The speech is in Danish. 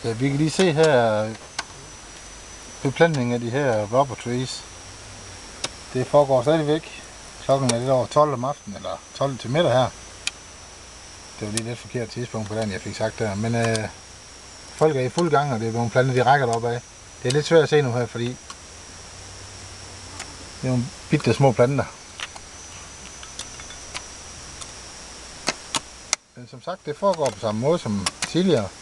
Ja, vi kan lige se her beplantningen af de her rubber trees. Det foregår stadigvæk. Klokken er lidt over 12 om aftenen, eller 12 til middag her. Det var lige lidt forkert tidspunkt på den, jeg fik sagt der. Men folk er i fuld gang, og det er nogle planter, de rækker deroppe af. Det er lidt svært at se nu her, fordi det er nogle bitte små planter. Men som sagt, det foregår på samme måde som tidligere.